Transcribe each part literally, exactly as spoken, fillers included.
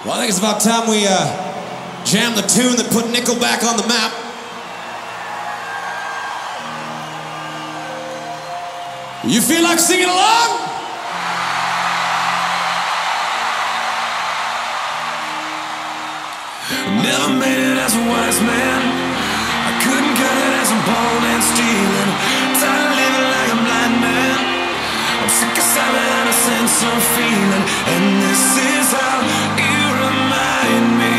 Well, I think it's about time we uh, jam the tune that put Nickelback on the map. You feel like singing along? Never made it as a wise man. I couldn't cut it as I'm born and stealing. Tired of living like a blind man. I'm sick of sight and a sense of feeling. And this is how you remind me.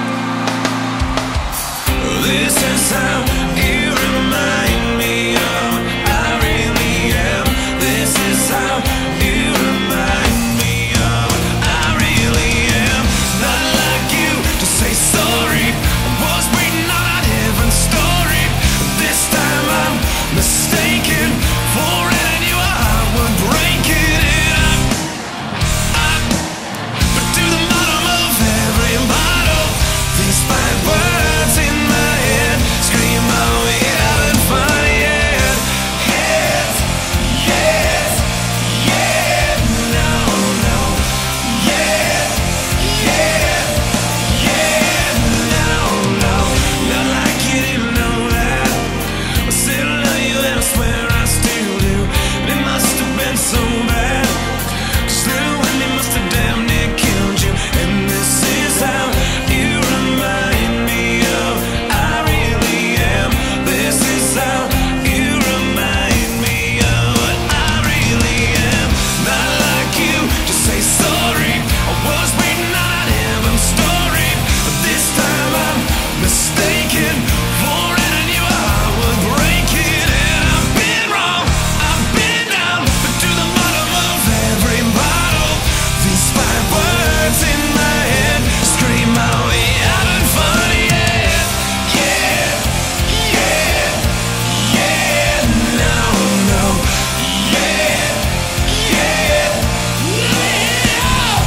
This is how you remind me of what I really am. This is how you remind me of what I really am. Not like you to say sorry. I was waiting on a different story. This time I'm mistaken for it, and you I would break it in. I, but to the bottom of every bottle, these five words in my head scream my way out and find it. Yes, yes, yeah, no, no, yeah, yeah, yeah, no, no, not like you didn't know that. I said I love you and I swear I still do. And it must have been so bad, 'cause through and it must have damn near killed you. And this is how you remind me of I really am. This is how you remind me of what I really am. Not like you to say sorry. I was waiting on a different story, but this time I'm mistaken for it, and you I would break it. And I've been wrong, I've been down, but to the bottom of every bottle, these five words in my head scream my way out and funny. Yeah, yeah, yeah, yeah, no, no, yeah, yeah, yeah,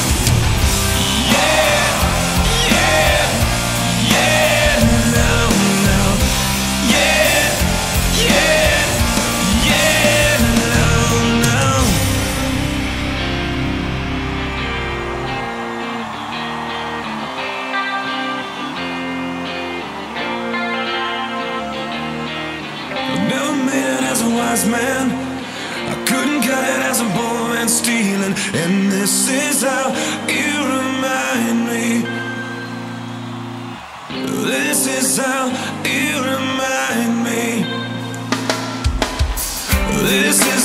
yeah, yeah, yeah, no, no, yeah, yeah, yeah, no, no. I never made it as a wise man. I couldn't cut it as a bull and stealing. And this is how you remind me. This is how you remind me. This is